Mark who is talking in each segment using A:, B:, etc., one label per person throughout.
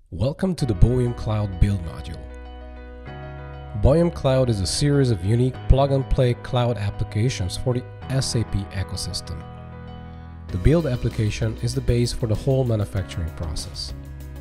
A: Welcome to the Boyum Cloud Build module. Boyum Cloud is a series of unique plug-and-play cloud applications for the SAP ecosystem. The build application is the base for the whole manufacturing process.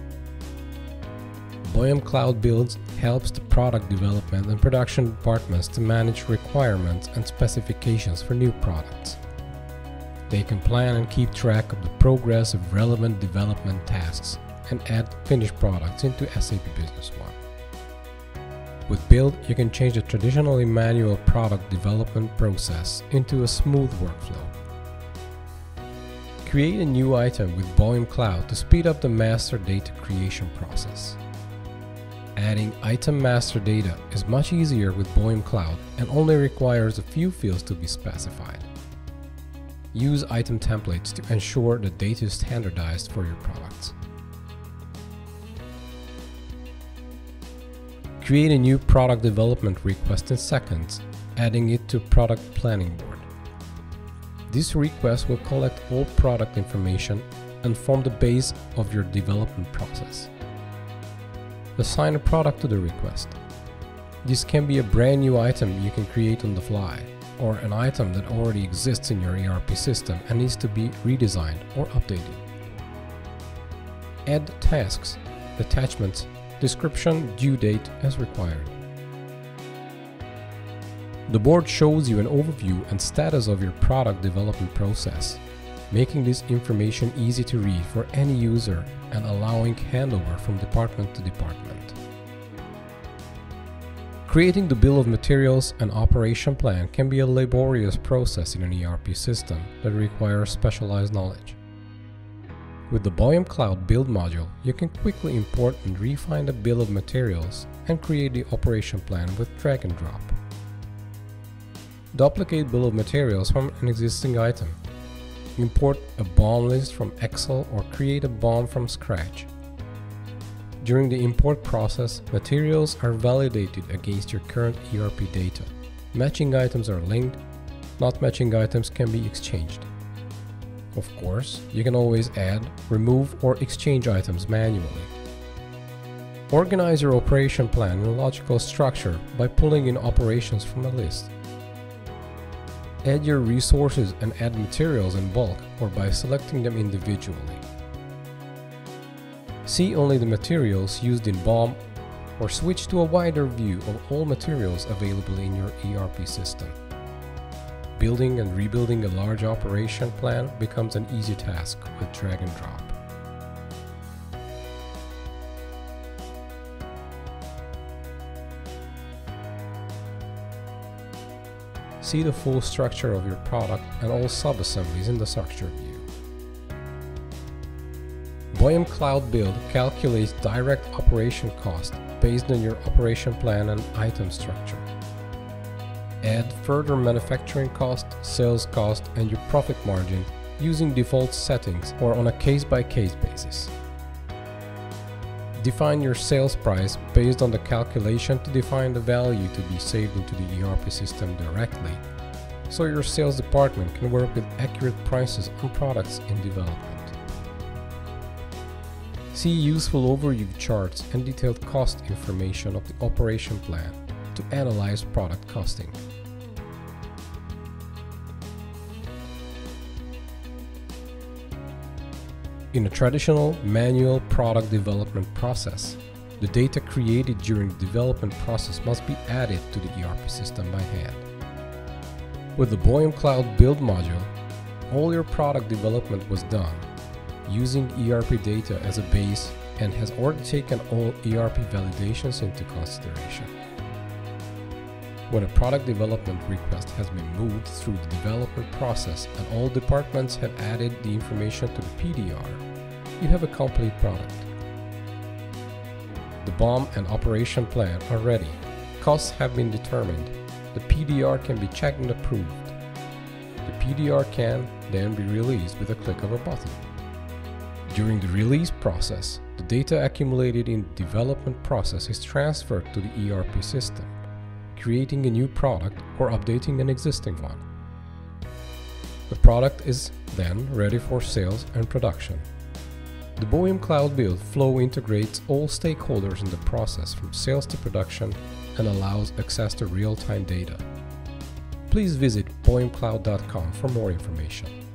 A: Boyum Cloud Builds helps the product development and production departments to manage requirements and specifications for new products. They can plan and keep track of the progress of relevant development tasks and add finished products into SAP Business One. With Build, you can change the traditionally manual product development process into a smooth workflow. Create a new item with Boyum Cloud to speed up the master data creation process. Adding item master data is much easier with Boyum Cloud and only requires a few fields to be specified. Use item templates to ensure the data is standardized for your products. Create a new product development request in seconds, adding it to Product Planning Board. This request will collect all product information and form the base of your development process. Assign a product to the request. This can be a brand new item you can create on the fly, or an item that already exists in your ERP system and needs to be redesigned or updated. Add tasks, attachments, description, due date as required. The board shows you an overview and status of your product development process, making this information easy to read for any user and allowing handover from department to department. Creating the bill of materials and operation plan can be a laborious process in an ERP system that requires specialized knowledge. With the Boyum Cloud Build module, you can quickly import and refine the bill of materials and create the operation plan with drag and drop. Duplicate bill of materials from an existing item. Import a BOM list from Excel or create a BOM from scratch. During the import process, materials are validated against your current ERP data. Matching items are linked, not matching items can be exchanged. Of course, you can always add, remove, or exchange items manually. Organize your operation plan in a logical structure by pulling in operations from a list. Add your resources and add materials in bulk or by selecting them individually. See only the materials used in BOM or switch to a wider view of all materials available in your ERP system. Building and rebuilding a large operation plan becomes an easy task with drag and drop. See the full structure of your product and all sub-assemblies in the structure view. Boyum Cloud Build calculates direct operation cost based on your operation plan and item structure. Add further manufacturing cost, sales cost, and your profit margin using default settings or on a case-by-case basis. Define your sales price based on the calculation to define the value to be saved into the ERP system directly, so your sales department can work with accurate prices on products in development. See useful overview charts and detailed cost information of the operation plan to analyze product costing. In a traditional manual product development process, the data created during the development process must be added to the ERP system by hand. With the Boyum Cloud Build module, all your product development was done using ERP data as a base and has already taken all ERP validations into consideration. When a product development request has been moved through the development process and all departments have added the information to the PDR, you have a complete product. The BOM and operation plan are ready. Costs have been determined. The PDR can be checked and approved. The PDR can then be released with a click of a button. During the release process, the data accumulated in the development process is transferred to the ERP system, creating a new product or updating an existing one. The product is then ready for sales and production. The Boyum Cloud Build flow integrates all stakeholders in the process from sales to production and allows access to real-time data. Please visit boyumcloud.com for more information.